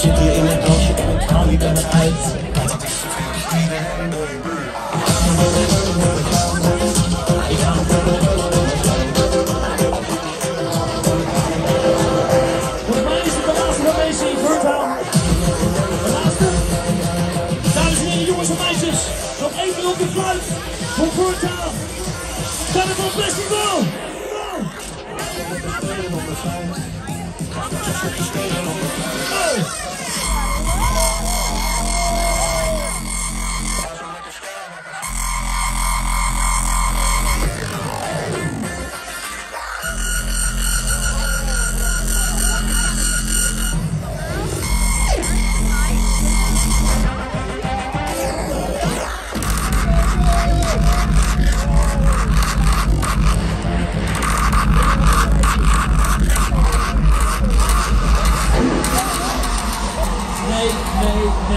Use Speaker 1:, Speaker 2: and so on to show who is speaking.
Speaker 1: zit hier in het dansje en ik haal niet meer uit.
Speaker 2: Volgens mij is het de laatste van deze in Vertile. De laatste. Dames en heren, jongens en meisjes. Nog één keer op de fluit voor Vertile. Karnaval Festival. Oh. Nee.